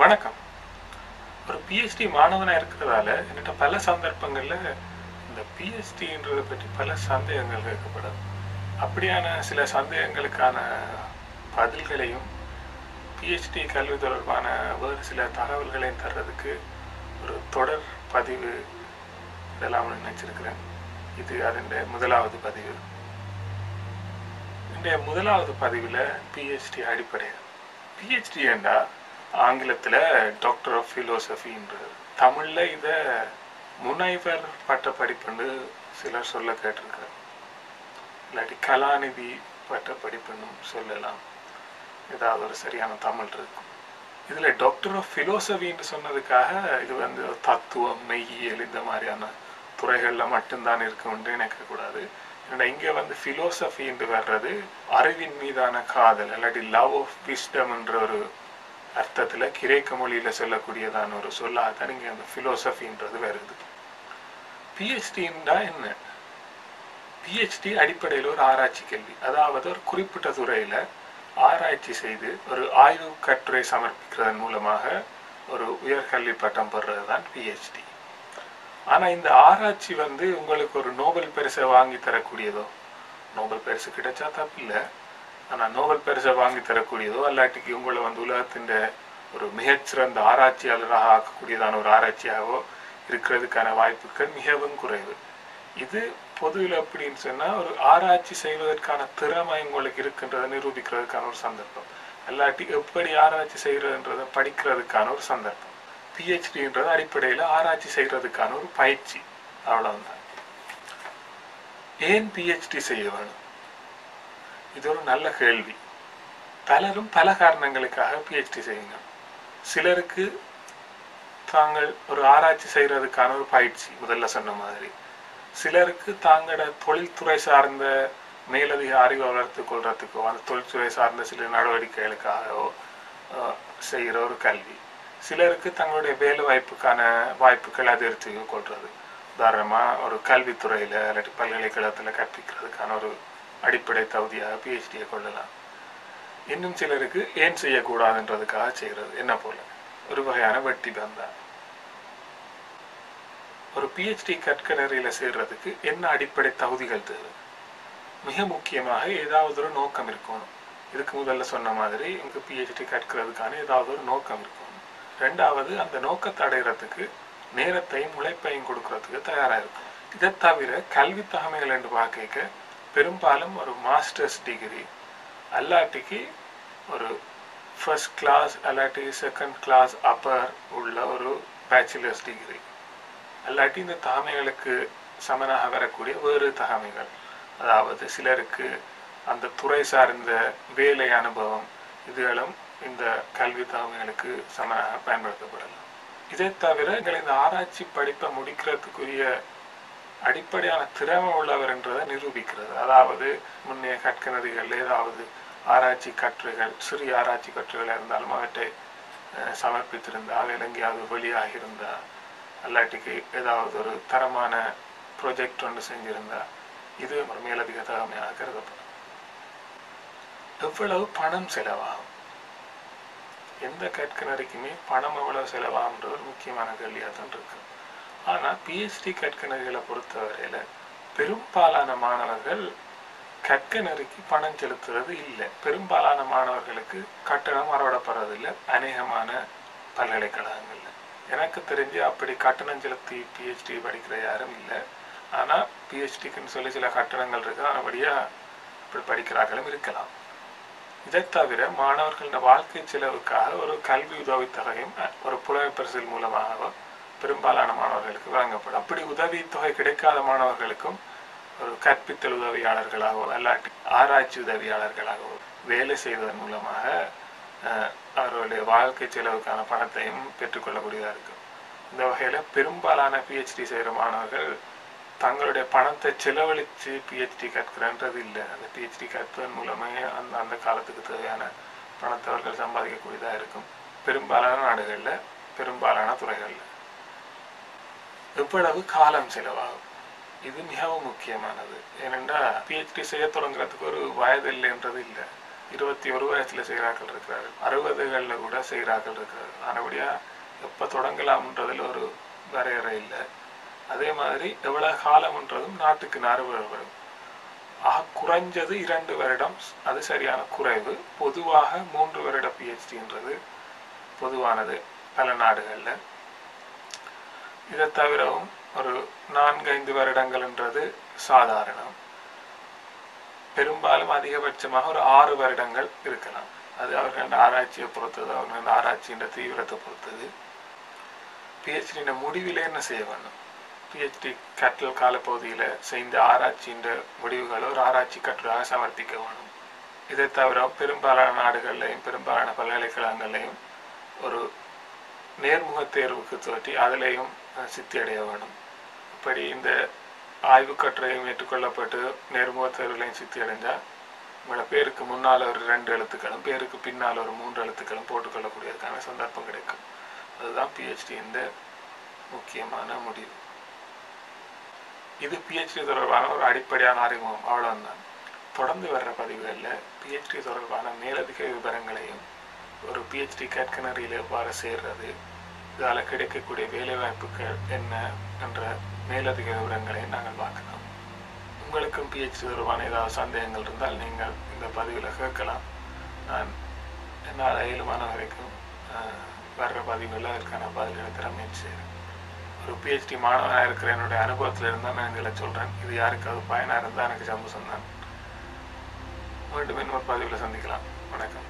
வணக்கம். ஒரு பிஹெச்டி மாணவனா இருக்கிறதால என்கிட்ட பல சந்தர்ப்பங்கள்ல இந்த பிஹெச்டின்றதை பற்றி பல சந்தேகங்கள் கேட்கப்படும். அப்படியான சில சந்தேகங்களுக்கான பதில்களையும் பிஹெச்டி கல்வி தொடர்பான வேறு சில தகவல்களையும் தர்றதுக்கு ஒரு தொடர் பதிவு இதெல்லாம் நினைச்சிருக்கிறேன். இது அதன் முதலாவது பதிவு. இந்த முதலாவது பதிவில் பிஹெச்டி அடிப்படைகள். பிஹெச்டி என்றா ஆங்கிலத்தில் டாக்டர் ஆஃப் ஃபிலோசஃபின்றது, தமிழில் இதை முனைவர் பட்ட படிப்புன்னு சிலர் சொல்ல கேட்டிருக்காரு. இல்லாட்டி கலாநிதி பட்ட படிப்புன்னு சொல்லலாம். ஏதாவது ஒரு சரியான தமிழ் இருக்கும். இதில் டாக்டர் ஆஃப் ஃபிலோசஃபின்னு சொன்னதுக்காக இது தத்துவம், மெய்யியல் இந்த மாதிரியான துறைகளில் மட்டும்தான் இருக்கும்னு நினைக்கக்கூடாது. ஏன்னா இங்கே ஃபிலோசஃபின்னு வர்றது அறிவின் மீதான காதல், இல்லாட்டி லவ் ஆஃப் விஸ்டம்ன்ற ஒரு அர்த்தத்தில் கிரேக்க மொழியில் சொல்லக்கூடியதான ஒரு சொல்லாகத்தான் இங்கே அந்த ஃபிலோசஃபின்றது வருது. பிஹெச்டின்னா என்ன? பிஹெச்டி அடிப்படையில் ஒரு ஆராய்ச்சி கல்வி, அதாவது ஒரு குறிப்பிட்ட துறையில் ஆராய்ச்சி செய்து ஒரு ஆய்வு கட்டுரை சமர்ப்பிக்கிறதன் மூலமாக ஒரு உயர்கல்வி பட்டம் பெறுறது தான் பிஹெச்டி. ஆனால் இந்த ஆராய்ச்சி உங்களுக்கு ஒரு நோபல் பரிசை வாங்கி தரக்கூடியதோ, நோபல் பரிசு கிடைச்சா தப்பில்லை, ஆனால் நோபல் பரிசை வாங்கி தரக்கூடியதோ அல்லாட்டிக்கு உங்களை உலகத்தின் ஒரு மிகச்சிறந்த ஆராய்ச்சியாளராக ஆக்கக்கூடியதான ஒரு ஆராய்ச்சியாகவோ இருக்கிறதுக்கான வாய்ப்புகள் மிகவும் குறைவு. இது பொதுவில் அப்படின்னு சொன்னால் ஒரு ஆராய்ச்சி செய்வதற்கான திறமை உங்களுக்கு இருக்கின்றதை நிரூபிக்கிறதுக்கான ஒரு சந்தர்ப்பம், அல்லாட்டி எப்படி ஆராய்ச்சி செய்கிறதுன்றதை படிக்கிறதுக்கான ஒரு சந்தர்ப்பம். பிஹெச்டின்றது அடிப்படையில் ஆராய்ச்சி செய்கிறதுக்கான ஒரு பயிற்சி, அவ்வளவுதான். ஏன் பிஹெச்டி செய்ய வேணும்? இது ஒரு நல்ல கேள்வி. பலரும் பல காரணங்களுக்காக பிஹெச்டி செய்யுங்க. சிலருக்கு தாங்கள் ஒரு ஆராய்ச்சி செய்கிறதுக்கான ஒரு பயிற்சி, முதல்ல சொன்ன மாதிரி. சிலருக்கு தாங்களோட தொழில்துறை சார்ந்த மேலதிக அறிவை வளர்த்து கொள்றதுக்கோ, அந்த தொழில்துறை சார்ந்த சில நடவடிக்கைகளுக்காகவோ செய்கிற ஒரு கல்வி. சிலருக்கு தங்களுடைய வேலை வாய்ப்புக்கான வாய்ப்புகள் அதிகரித்து கொள்வது, உதாரணமாக ஒரு கல்வித்துறையில் இல்லாட்டி பல்கலைக்கழகத்தில் கற்பிக்கிறதுக்கான ஒரு அடிப்படை தகுதியாக பிஹெச்டியை கொள்ளலாம். இன்னும் சிலருக்கு ஏன் செய்யக்கூடாதுன்றதுக்காக செய்கிறது, என்ன போல ஒரு வகையான வெட்டி பந்தா. ஒரு பிஹெச்டி கற்கனரியில் சேர்றதுக்கு என்ன அடிப்படை தகுதிகள் தேவை? மிக முக்கியமாக ஏதாவது ஒரு நோக்கம் இருக்கணும். இதுக்கு முதல்ல சொன்ன மாதிரி உங்களுக்கு பிஹெச்டி கற்கிறதுக்கான ஏதாவது ஒரு நோக்கம் இருக்கணும். ரெண்டாவது, அந்த நோக்கத்தை அடைகிறதுக்கு நேரத்தையும் உழைப்பையும் கொடுக்கறதுக்கு தயாராக இருக்கும். இதை தவிர கல்வி தகமைகள் என்று பார்க்க பெரும்பாலும் ஒரு மாஸ்டர்ஸ் டிகிரி அல்லாட்டிக்கு ஒரு ஃபர்ஸ்ட் கிளாஸ் அல்லாட்டி செகண்ட் கிளாஸ் அப்பர் உள்ள ஒரு பேச்சுலர்ஸ் டிகிரி, அல்லாட்டி இந்த தகமைகளுக்கு சமனாக வரக்கூடிய வேறு தகமைகள், அதாவது சிலருக்கு அந்த துறை சார்ந்த வேலை அனுபவம், இதுகளும் இந்த கல்வி தகமைகளுக்கு சமனாக பயன்படுத்தப்படலாம். இதை தவிர இந்த ஆராய்ச்சி படிப்பை முடிக்கிறதுக்குரிய அடிப்படையான திறமை உள்ளவர் என்றதை நிரூபிக்கிறது. அதாவது முன்னைய கற்கனரிகள் ஏதாவது ஆராய்ச்சி கட்டுரைகள், சிறிய ஆராய்ச்சி கட்டுரைகள் இருந்தாலும் அவற்றை சமர்ப்பித்திருந்தா, அவையில் எங்கேயாவது வெளியாகியிருந்தா, அல்லாட்டிக்கு ஏதாவது ஒரு தரமான ப்ரொஜெக்ட் ஒன்று செஞ்சிருந்தா, இது ஒரு மேலதிக தகமையாக கருதப்படும். எவ்வளவு பணம் செலவாகும்? எந்த கற்கனரிக்குமே பணம் எவ்வளவு செலவாகுன்றது ஒரு முக்கியமான கேள்வியாக தான் இருக்கு. ஆனால் பிஹெச்டி கற்கனரிகளை பொறுத்தவரையில் பெரும்பாலான மாணவர்கள் கற்கனரிக்கு பணம் செலுத்துறது இல்லை. பெரும்பாலான மாணவர்களுக்கு கட்டணம் வரவிடப்படுறதில்லை அநேகமான பல்கலைக்கழகங்களில். எனக்கு தெரிஞ்சு அப்படி கட்டணம் செலுத்தி பிஹெச்டி படிக்கிற யாரும் இல்லை. ஆனால் பிஹெச்டிக்குன்னு சொல்லி சில கட்டணங்கள் இருக்குது, அதுபடியாக இப்படி படிக்கிறார்களும் இருக்கலாம். இதை தவிர மாணவர்களின் வாழ்க்கை செலவுக்காக ஒரு கல்வி உதவித்தொகையும் ஒரு புலமைப்பரிசில் மூலமாக பெரும்பாலான மாணவர்களுக்கு வழங்கப்படும். அப்படி உதவித்தொகை கிடைக்காத மாணவர்களுக்கும் ஒரு கற்பித்தல் உதவியாளர்களாகவோ அல்லாட்டி ஆராய்ச்சி உதவியாளர்களாகவோ வேலை செய்வதன் மூலமாக அவர்களுடைய வாழ்க்கை செலவுக்கான பணத்தையும் பெற்றுக்கொள்ளக்கூடியதாக இருக்கும். இந்த வகையில் பெரும்பாலான பிஹெச்டி செய்கிற மாணவர்கள் தங்களுடைய பணத்தை செலவழித்து பிஹெச்டி கற்கிறன்றது இல்லை. அந்த பிஹெச்டி கற்பதன் மூலமே அந்த காலத்துக்கு தேவையான பணத்தை அவர்கள் சம்பாதிக்கக்கூடியதாக இருக்கும். பெரும்பாலான நாடுகளில், பெரும்பாலான துறைகளில். எவ்வளவு காலம் செலவாகும்? இது மிகவும் முக்கியமானது. ஏனென்றால் பிஹெச்டி செய்ய தொடங்குறதுக்கு ஒரு வயது இல்லைன்றது இல்லை. 21 வயசுல செய்கிறார்கள் இருக்கிறார்கள், 60களில் கூட செய்கிறார்கள் இருக்கிறார்கள். ஆனபடியாக எப்போ தொடங்கலாம்ன்றதில் ஒரு வரையறை இல்லை. அதே மாதிரி எவ்வளவு காலம்ன்றதும் நாட்டுக்கு நாடு வரும். குறைஞ்சது 2 வருடம், அது சரியான குறைவு. பொதுவாக 3 வருட பிஹெச்டின்றது பொதுவானது பல நாடுகளில். இதை தவிரவும் ஒரு 4-5 வருடங்கள்ன்றது சாதாரணம். பெரும்பாலும் அதிகபட்சமாக ஒரு 6 வருடங்கள் இருக்கலாம். அது அவர்கள் ஆராய்ச்சியை பொறுத்தது, அவர்கள் ஆராய்ச்சியின் தீவிரத்தை பொறுத்தது. பிஹெச்டியின் முடிவில் என்ன செய்ய வேண்டும்? பிஹெச்டி கற்றல் காலப்பகுதியில் செய்த ஆராய்ச்சியின் முடிவுகளை ஒரு ஆராய்ச்சி கட்டுரையாக சமர்ப்பிக்க வேணும். இதை தவிர பெரும்பாலான நாடுகள்லையும் பெரும்பாலான பல்கலைக்கழகங்களையும் ஒரு நேர்முக தேர்வுக்கு தோற்றி அதிலையும் சித்தி அடைய வேணும். இப்படி இந்த ஆய்வு கட்டுரையும் ஏற்றுக்கொள்ளப்பட்டு நேர்முக தேர்வுகளையும் சித்தி அடைஞ்சால் உங்களோட பேருக்கு முன்னால் ஒரு 2 எழுத்துக்களும் பேருக்கு பின்னால் ஒரு 3 எழுத்துக்களும் போட்டுக்கொள்ளக்கூடியதுக்கான சந்தர்ப்பம் கிடைக்கும். அதுதான் பிஹெச்டியின் முக்கியமான முடிவு. இது பிஹெச்டி தொடர்பான ஒரு அடிப்படையான அறிமுகம், அவ்வளவுதான். தொடர்ந்து வர்ற பதிவுகளில் பிஹெச்டி தொடர்பான மேலதிக விவரங்களையும், ஒரு பிஹெச்டி கற்கனரியில் எவ்வாறு சேர்றது, இதால் கிடைக்கக்கூடிய வேலைவாய்ப்புகள் என்ன என்ற மேலதிக விவரங்களையும் நாங்கள் பார்க்கலாம். உங்களுக்கும் பிஹெச்டி தொடர்பான ஏதாவது சந்தேகங்கள் இருந்தால் நீங்கள் இந்த பதிவில் கேட்கலாம். நான் என்னால் இயலுமான வரைக்கும் வர்ற பதிவுகளில் அதற்கான பதில்களை தர முயற்சி செய்கிறேன். ஒரு பிஹெச்டி மாணவனாக இருக்கிற என்னுடைய அனுபவத்தில் இருந்தால் நான் இதில் சொல்கிறேன். இது யாருக்காவது பயனாக இருந்தால் எனக்கு சந்தோஷம் தான். மீண்டும் இன்னொரு பதிவில் சந்திக்கலாம். வணக்கம்.